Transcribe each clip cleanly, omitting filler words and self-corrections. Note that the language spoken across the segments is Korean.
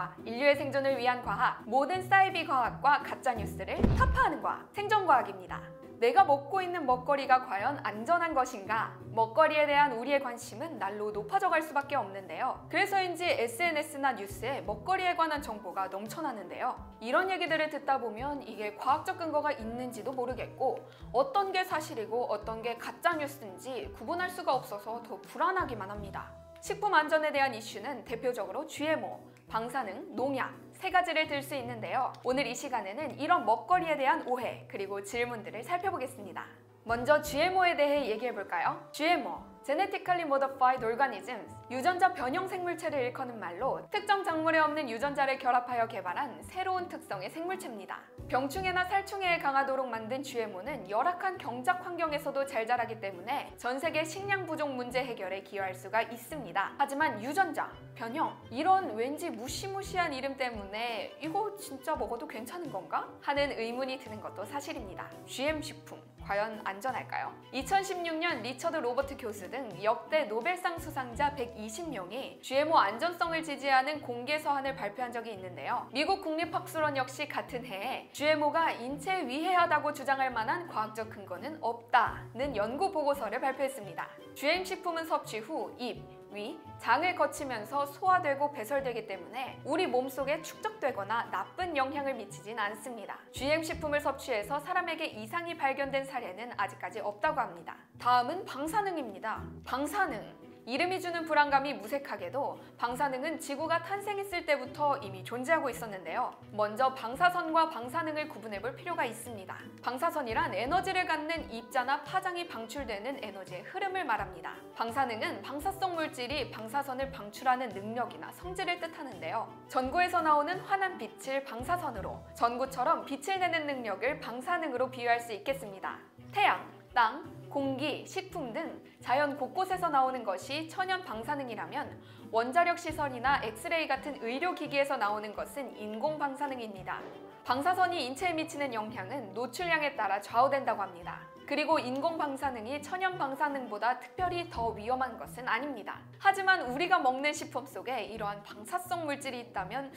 과학, 인류의 생존을 위한 과학, 모든 사이비 과학과 가짜뉴스를 타파하는 과학, 생존과학입니다. 내가 먹고 있는 먹거리가 과연 안전한 것인가? 먹거리에 대한 우리의 관심은 날로 높아져 갈 수밖에 없는데요. 그래서인지 SNS나 뉴스에 먹거리에 관한 정보가 넘쳐나는데요. 이런 얘기들을 듣다 보면 이게 과학적 근거가 있는지도 모르겠고 어떤 게 사실이고 어떤 게 가짜뉴스인지 구분할 수가 없어서 더 불안하기만 합니다. 식품 안전에 대한 이슈는 대표적으로 GMO, 방사능, 농약 세 가지를 들 수 있는데요. 오늘 이 시간에는 이런 먹거리에 대한 오해 그리고 질문들을 살펴보겠습니다. 먼저 GMO에 대해 얘기해볼까요? GMO, Genetically Modified Organisms, 유전자 변형 생물체를 일컫는 말로 특정 작물에 없는 유전자를 결합하여 개발한 새로운 특성의 생물체입니다. 병충해나 살충해에 강하도록 만든 GMO는 열악한 경작 환경에서도 잘 자라기 때문에 전 세계 식량 부족 문제 해결에 기여할 수가 있습니다. 하지만 유전자, 변형, 이런 왠지 무시무시한 이름 때문에 이거 진짜 먹어도 괜찮은 건가? 하는 의문이 드는 것도 사실입니다. GM 식품, 과연 안전할까요? 2016년 리처드 로버트 교수 등 역대 노벨상 수상자 120명이 GMO 안전성을 지지하는 공개 서한을 발표한 적이 있는데요. 미국 국립학술원 역시 같은 해에 GMO가 인체에 위해하다고 주장할 만한 과학적 근거는 없다는 연구 보고서를 발표했습니다. GM 식품은 섭취 후 입, 위, 장을 거치면서 소화되고 배설되기 때문에 우리 몸속에 축적되거나 나쁜 영향을 미치진 않습니다. GM 식품을 섭취해서 사람에게 이상이 발견된 사례는 아직까지 없다고 합니다. 다음은 방사능입니다. 방사능. 이름이 주는 불안감이 무색하게도 방사능은 지구가 탄생했을 때부터 이미 존재하고 있었는데요. 먼저 방사선과 방사능을 구분해볼 필요가 있습니다. 방사선이란 에너지를 갖는 입자나 파장이 방출되는 에너지의 흐름을 말합니다. 방사능은 방사성 물질이 방사선을 방출하는 능력이나 성질을 뜻하는데요. 전구에서 나오는 환한 빛을 방사선으로, 전구처럼 빛을 내는 능력을 방사능으로 비유할 수 있겠습니다. 태양, 땅, 공기, 식품 등 자연 곳곳에서 나오는 것이 천연 방사능이라면 원자력 시설이나 엑스레이 같은 의료기기에서 나오는 것은 인공 방사능입니다. 방사선이 인체에 미치는 영향은 노출량에 따라 좌우된다고 합니다. 그리고 인공 방사능이 천연 방사능보다 특별히 더 위험한 것은 아닙니다. 하지만 우리가 먹는 식품 속에 이러한 방사성 물질이 있다면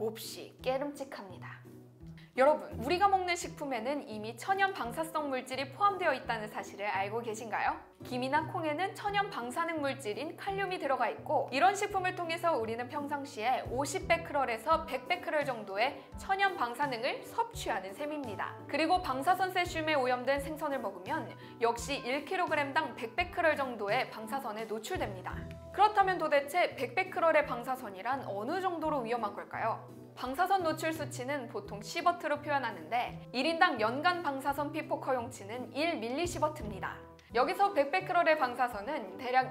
몹시 깨름칙합니다. 여러분, 우리가 먹는 식품에는 이미 천연 방사성 물질이 포함되어 있다는 사실을 알고 계신가요? 김이나 콩에는 천연 방사능 물질인 칼륨이 들어가 있고 이런 식품을 통해서 우리는 평상시에 50베크럴에서 100베크럴 정도의 천연 방사능을 섭취하는 셈입니다. 그리고 방사선 세슘에 오염된 생선을 먹으면 역시 1kg당 100베크럴 정도의 방사선에 노출됩니다. 그렇다면 도대체 100베크럴의 방사선이란 어느 정도로 위험한 걸까요? 방사선 노출 수치는 보통 시버트로 표현하는데 1인당 연간 방사선 피폭 허용치는 1mSib입니다. 여기서 100베크럴의 방사선은 대략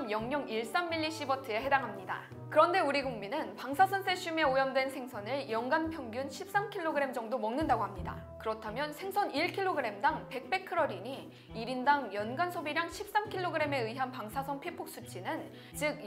0.0013mS에 해당합니다. 그런데 우리 국민은 방사선 세슘에 오염된 생선을 연간 평균 13kg 정도 먹는다고 합니다. 그렇다면 생선 1kg당 100베크럴이니 1인당 연간 소비량 13kg에 의한 방사선 피폭 수치는 즉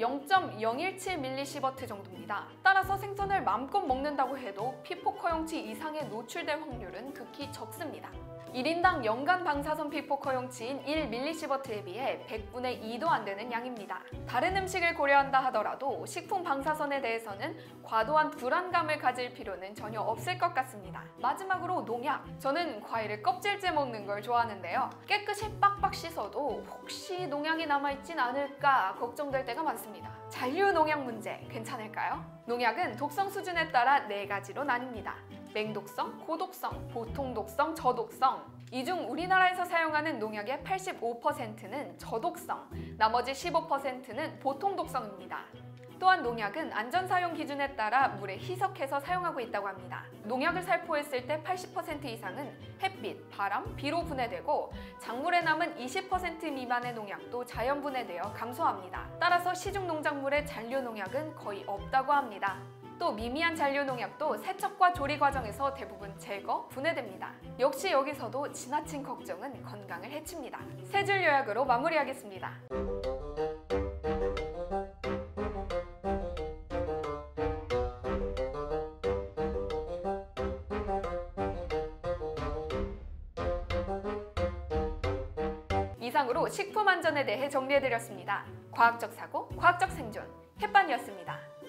0.017mS 정도입니다. 따라서 생선을 마음껏 먹는다고 해도 피폭 허용치 이상에 노출될 확률은 극히 적습니다. 1인당 연간 방사선 피폭 허용치인 1mS에 비해 100분의 2도 안 되는 양입니다. 다른 음식을 고려한다 하더라도 식품 방사선에 대해서는 과도한 불안감을 가질 필요는 전혀 없을 것 같습니다. 마지막으로 농약. 저는 과일을 껍질째 먹는 걸 좋아하는데요. 깨끗이 빡빡 씻어도 혹시 농약이 남아있진 않을까 걱정될 때가 많습니다. 잔류 농약 문제 괜찮을까요? 농약은 독성 수준에 따라 4가지로 나뉩니다. 맹독성, 고독성, 보통독성, 저독성. 이 중 우리나라에서 사용하는 농약의 85%는 저독성, 나머지 15%는 보통독성입니다. 또한 농약은 안전사용 기준에 따라 물에 희석해서 사용하고 있다고 합니다. 농약을 살포했을 때 80% 이상은 햇빛, 바람, 비로 분해되고 작물에 남은 20% 미만의 농약도 자연 분해되어 감소합니다. 따라서 시중 농작물의 잔류 농약은 거의 없다고 합니다. 또 미미한 잔류 농약도 세척과 조리 과정에서 대부분 제거, 분해됩니다. 역시 여기서도 지나친 걱정은 건강을 해칩니다. 세 줄 요약으로 마무리하겠습니다. 이상으로 식품 안전에 대해 정리해드렸습니다. 과학적 사고, 과학적 생존, 햇반이었습니다.